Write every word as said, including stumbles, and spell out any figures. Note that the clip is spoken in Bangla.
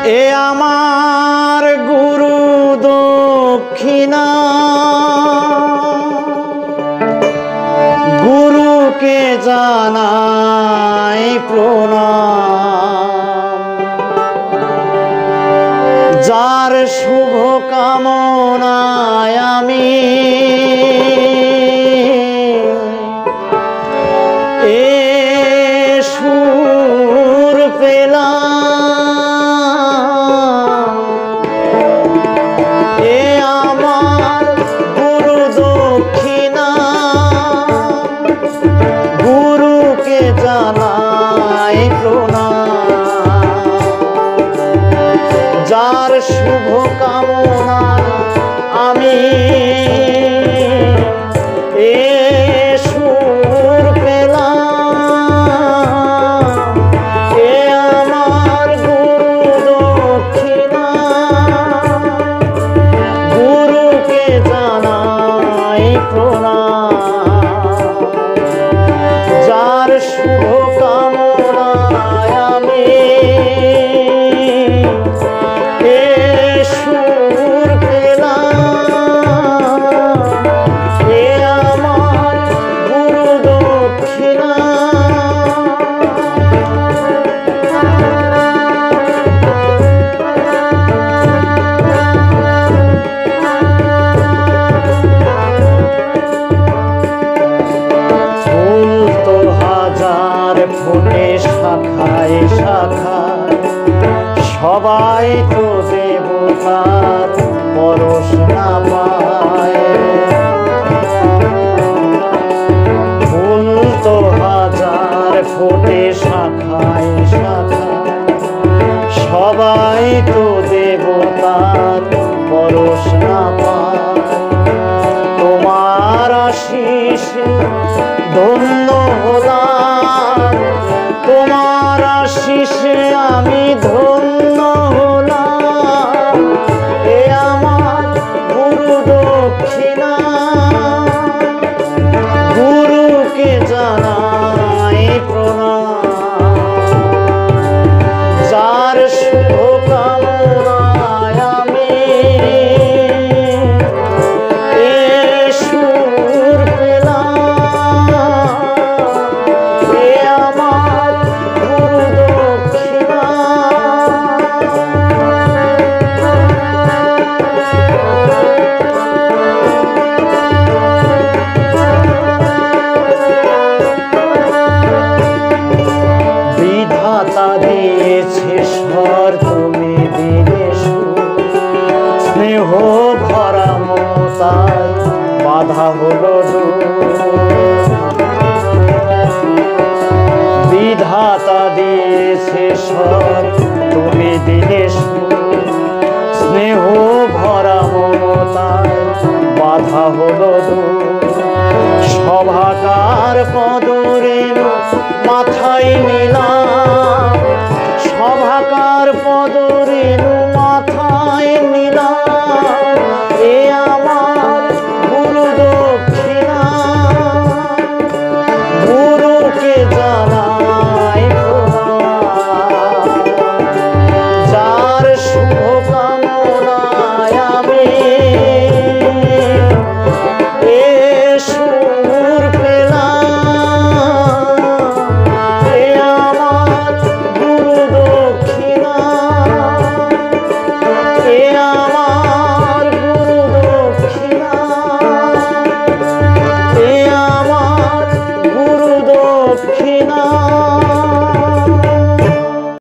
এ আমার গুরু দক্ষিণা, গুরুকে জানাই প্রণাম। যার শুভ কামনায় আমি এ সুর পেলাম, এ আমার গুরু দক্ষিণা, গুরুকে জানাই প্রণাম। যার শুভ কামনায় আমি এ সুর পেলাম, এ আমার গুরু দক্ষিণা, গুরুকে জানাই প্রণাম। যার শুভ কামনায় আমি এ সুর পেলাম, এ আমার গুরু দক্ষিণা। ফুল তো হাজার ফোটে শাখায় শাখায়, সবাই তো দেবতার পরশ না পায়। ফুল তো হাজার ফোটে শাখায় শাখায়, সবাই তো দেবতার পরশ না পায়। তোমার আশিস ধন্য হলাম, তোমার আশিসে আমি ধন্য হলাম। এ আমার গুরু দক্ষিণা, গুরুকে জানাই প্রণাম। যার শুভ কামনায় আমি এ সুর পেলাম, এ আমার গুরু দক্ষিণা। বিধাতা দিয়েছে স্বর, তুমি দিলে সুর। স্নেহ ভরা মমতায় বাধা হলো দূর। বিধাতা দিয়েছে স্বর, তুমি দিলে সুর। স্নেহ ভরা মমতায় বাধা হলো দূর। সভাকার পদরেণু মাথায় নিলাম, সভাকার পদরেণু মাথায় নিলাম।